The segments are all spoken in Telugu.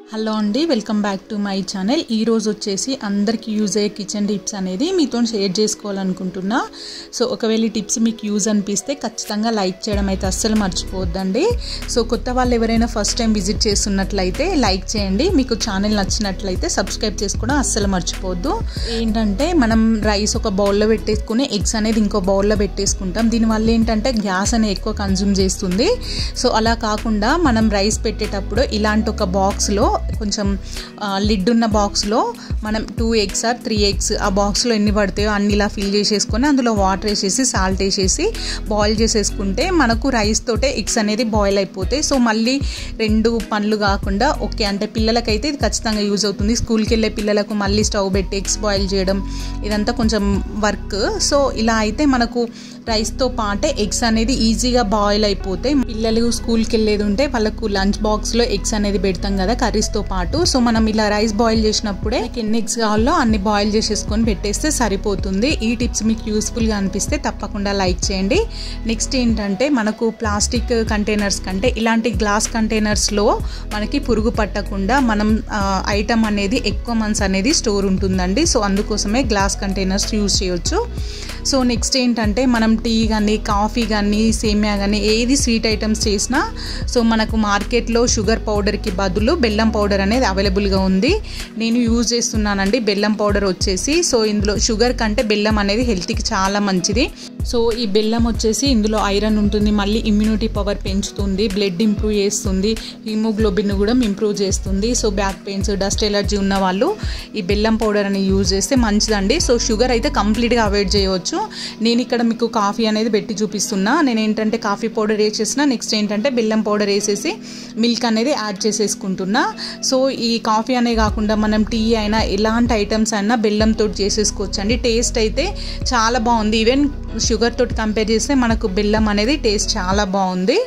హలో అండి, welcome back to my channel. ఈరోజు వచ్చేసి అందరికీ యూజ్ అయ్యే కిచెన్ టిప్స్ అనేది మీతో షేర్ చేసుకోవాలనుకుంటున్నా. సో ఒకవేళ ఈ టిప్స్ మీకు యూజ్ అనిపిస్తే ఖచ్చితంగా లైక్ చేయడం అయితే అస్సలు మర్చిపోవద్దండి. సో కొత్త వాళ్ళు ఎవరైనా ఫస్ట్ టైం విజిట్ చేస్తున్నట్లయితే లైక్ చేయండి. మీకు ఛానల్ నచ్చినట్లయితే సబ్స్క్రైబ్ చేసుకోవడం అస్సలు మర్చిపోవద్దు. ఏంటంటే మనం రైస్ ఒక బౌల్లో పెట్టేసుకుని ఎగ్స్ అనేది ఇంకో బౌల్లో పెట్టేసుకుంటాం. దీనివల్ల ఏంటంటే గ్యాస్ అనేది ఎక్కువ కన్జ్యూమ్ చేస్తుంది. సో అలా కాకుండా మనం రైస్ పెట్టేటప్పుడు ఇలాంటి ఒక బాక్స్లో కొంచెం లిడ్ ఉన్న బాక్స్లో మనం 2 eggs or 3 eggs ఆ బాక్స్లో ఎన్ని పడతాయో అన్ని ఇలా ఫిల్ చేసేసుకొని అందులో వాటర్ వేసేసి సాల్ట్ వేసేసి బాయిల్ చేసేసుకుంటే మనకు రైస్ తోటే ఎగ్స్ అనేది బాయిల్ అయిపోతాయి. సో మళ్ళీ 2 పనులు కాకుండా ఓకే అంటే పిల్లలకైతే ఇది ఖచ్చితంగా యూజ్ అవుతుంది. స్కూల్కి వెళ్ళే పిల్లలకు మళ్ళీ స్టవ్ పెట్టి ఎగ్స్ బాయిల్ చేయడం ఇదంతా కొంచెం వర్క్. సో ఇలా అయితే మనకు రైస్తో పాటే ఎగ్స్ అనేది ఈజీగా బాయిల్ అయిపోతాయి. పిల్లలు స్కూల్కి వెళ్ళేది ఉంటే వాళ్ళకు లంచ్ బాక్స్లో ఎగ్స్ అనేది పెడతాం కదా కర్రీస్తో పాటు. సో మనం ఇలా రైస్ బాయిల్ చేసినప్పుడే ఎన్ని ఎగ్స్ కావాలో అన్ని బాయిల్ చేసేసుకొని పెట్టేస్తే సరిపోతుంది. ఈ టిప్స్ మీకు యూస్ఫుల్గా అనిపిస్తే తప్పకుండా లైక్ చేయండి. నెక్స్ట్ ఏంటంటే మనకు ప్లాస్టిక్ కంటైనర్స్ కంటే ఇలాంటి గ్లాస్ కంటైనర్స్లో మనకి పురుగు పట్టకుండా మనం ఐటమ్ అనేది ఎక్కువ మంత్స్ అనేది స్టోర్ ఉంటుందండి. సో అందుకోసమే గ్లాస్ కంటైనర్స్ యూజ్ చేయొచ్చు. సో నెక్స్ట్ ఏంటంటే మనం టీ కానీ కాఫీ కానీ సేమియా కానీ ఏది స్వీట్ ఐటమ్స్ చేసినా సో మనకు మార్కెట్లో షుగర్ పౌడర్కి బదులు బెల్లం పౌడర్ అనేది అవైలబుల్గా ఉంది. నేను యూజ్ చేస్తున్నానండి బెల్లం పౌడర్ వచ్చేసి. సో ఇందులో షుగర్ కంటే బెల్లం అనేది హెల్త్కి చాలా మంచిది. సో ఈ బెల్లం వచ్చేసి ఇందులో ఐరన్ ఉంటుంది, మళ్ళీ ఇమ్యూనిటీ పవర్ పెంచుతుంది, బ్లడ్ ఇంప్రూవ్ చేస్తుంది, హిమోగ్లోబిన్ కూడా ఇంప్రూవ్ చేస్తుంది. So back pains dust allergy ఉన్న వాళ్ళు ఈ బెల్లం పౌడర్ అని యూజ్ చేస్తే మంచిదండి. సో షుగర్ అయితే కంప్లీట్గా అవాయిడ్ చేయవచ్చు. నేను ఇక్కడ మీకు కాఫీ అనేది పెట్టి చూపిస్తున్నా. నేను ఏంటంటే కాఫీ పౌడర్ వేసేసిన నెక్స్ట్ ఏంటంటే బెల్లం పౌడర్ వేసేసి మిల్క్ అనేది యాడ్ చేసేసుకుంటున్నా. సో ఈ కాఫీ అనే కాకుండా మనం టీ అయినా ఎలాంటి ఐటమ్స్ అయినా బెల్లంతో చేసేసుకోవచ్చు అండి. టేస్ట్ అయితే చాలా బాగుంది. ఈవెన్ షుగర్ తోటి కంపేర్ చేస్తే మనకు బెల్లం అనేది టేస్ట్ చాలా బాగుంది.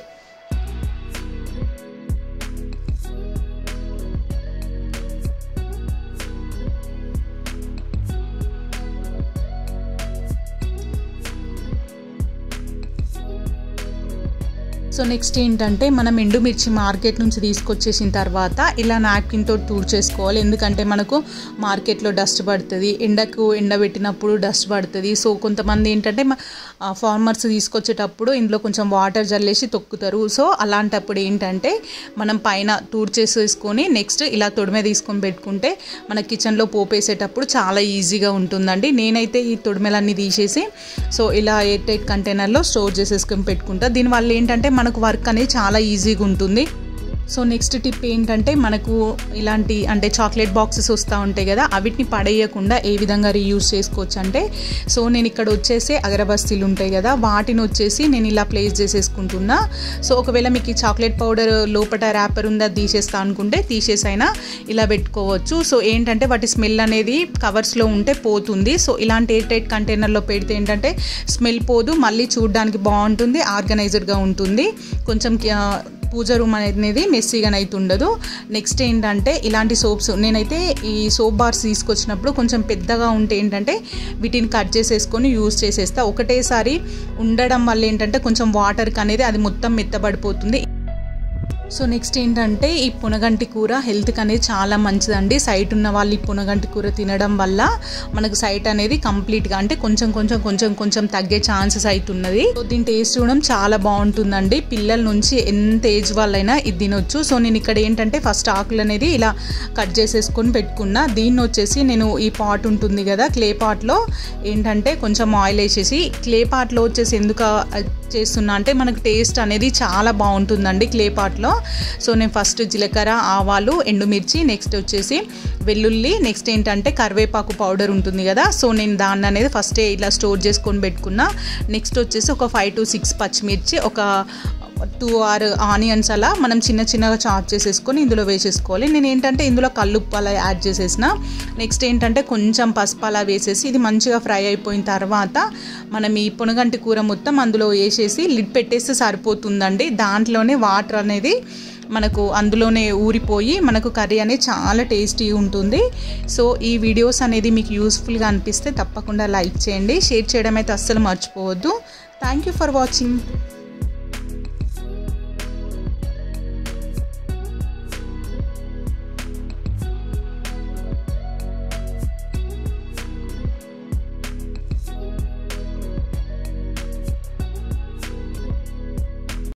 సో నెక్స్ట్ ఏంటంటే మనం ఎండుమిర్చి మార్కెట్ నుంచి తీసుకొచ్చేసిన తర్వాత ఇలా నాప్కిన్ తోటి తుడిచేసుకోవాలి. ఎందుకంటే మనకు మార్కెట్లో డస్ట్ పడుతుంది, ఎండకు ఎండబెట్టినప్పుడు డస్ట్ పడుతుంది. సో కొంతమంది ఏంటంటే ఫార్మర్స్ తీసుకొచ్చేటప్పుడు ఇందులో కొంచెం వాటర్ జల్లేసి తొక్కుతారు. సో అలాంటప్పుడు ఏంటంటే మనం పైన తుడిచేసేసుకొని నెక్స్ట్ ఇలా తొడిమే తీసుకొని పెట్టుకుంటే మన కిచెన్లో పోపేసేటప్పుడు చాలా ఈజీగా ఉంటుందండి. నేనైతే ఈ తొడిమెలన్నీ తీసేసి సో ఇలా ఎయిర్ టైట్ కంటైనర్లో స్టోర్ చేసేసుకొని పెట్టుకుంటా. దీనివల్ల ఏంటంటే మనకు వర్క్ అనేది చాలా ఈజీగా ఉంటుంది. సో నెక్స్ట్ టిప్ ఏంటంటే మనకు ఇలాంటి అంటే చాక్లెట్ బాక్సెస్ వస్తూ ఉంటాయి కదా, అవిటిని పడేయకుండా ఏ విధంగా రీయూజ్ చేసుకోవచ్చు అంటే సో నేను ఇక్కడ వచ్చేసి అగరబస్తీలు ఉంటాయి కదా వాటిని వచ్చేసి నేను ఇలా ప్లేస్ చేసేసుకుంటున్నా. సో ఒకవేళ మీకు ఈ చాక్లెట్ పౌడర్ లోపల ర్యాపర్ ఉందా తీసేస్తా అనుకుంటే తీసేసైనా ఇలా పెట్టుకోవచ్చు. సో ఏంటంటే వాటి స్మెల్ అనేది కవర్స్లో ఉంటే పోతుంది. సో ఇలాంటి ఎయిర్ టైట్ కంటైనర్లో పెడితే ఏంటంటే స్మెల్ పోదు, మళ్ళీ చూడడానికి బాగుంటుంది, ఆర్గనైజ్డ్గా ఉంటుంది, కొంచెం పూజ రూమ్ అనేది మెస్సీగా అయితే ఉండదు. నెక్స్ట్ ఏంటంటే ఇలాంటి సోప్స్ నేనైతే ఈ సోప్ బార్స్ తీసుకొచ్చినప్పుడు కొంచెం పెద్దగా ఉంటే ఏంటంటే వీటిని కట్ చేసేసుకొని యూజ్ చేసేస్తా. ఒకటేసారి ఉండడం వల్ల ఏంటంటే కొంచెం వాటర్కి అనేది అది మొత్తం మెత్తబడిపోతుంది. సో నెక్స్ట్ ఏంటంటే ఈ పునగంటి కూర హెల్త్కి అనేది చాలా మంచిదండి. సైట్ ఉన్న వాళ్ళు ఈ పునగంటి కూర తినడం వల్ల మనకు సైట్ అనేది కంప్లీట్గా అంటే కొంచెం తగ్గే ఛాన్సెస్ అవుతున్నది. సో దీని టేస్ట్ కూడా చాలా బాగుంటుందండి. పిల్లల నుంచి ఎంత ఏజ్ వాళ్ళైనా ఇది తినొచ్చు. సో నేను ఇక్కడ ఏంటంటే ఫస్ట్ ఆకులు అనేది ఇలా కట్ చేసేసుకొని పెట్టుకున్నా. దీన్ని వచ్చేసి నేను ఈ పాట్ ఉంటుంది కదా క్లే పాట్లో ఏంటంటే కొంచెం ఆయిల్ వేసేసి క్లే పాట్లో వచ్చేసి ఎందుకు చేస్తున్నా అంటే మనకు టేస్ట్ అనేది చాలా బాగుంటుందండి క్లే పాట్లో. సో నేను ఫస్ట్ జీలకర్ర, ఆవాలు, ఎండుమిర్చి, నెక్స్ట్ వచ్చేసి వెల్లుల్లి, నెక్స్ట్ ఏంటంటే కరివేపాకు పౌడర్ ఉంటుంది కదా సో నేను దాన్ని అనేది ఫస్టే ఇలా స్టోర్ చేసుకొని పెట్టుకున్నా. నెక్స్ట్ వచ్చేసి ఒక 5 to 6 పచ్చిమిర్చి, ఒక 2 or ఆనియన్స్ అలా మనం చిన్నగా చాప్ చేసేసుకొని ఇందులో వేసేసుకోవాలి. నేను ఏంటంటే ఇందులో కల్లుప్పు అలా యాడ్ చేసేసిన. నెక్స్ట్ ఏంటంటే కొంచెం పసుపు అలా వేసేసి ఇది మంచిగా ఫ్రై అయిపోయిన తర్వాత మనం ఈ పునగంటి కూర మొత్తం అందులో వేసేసి లిడ్ పెట్టేస్తే సరిపోతుందండి. దాంట్లోనే వాటర్ అనేది మనకు అందులోనే ఊరిపోయి మనకు కర్రీ అనేది చాలా టేస్టీ ఉంటుంది. సో ఈ వీడియోస్ అనేది మీకు యూస్ఫుల్గా అనిపిస్తే తప్పకుండా లైక్ చేయండి, షేర్ చేయడం అయితే అస్సలు మర్చిపోవద్దు. Thank you for watching.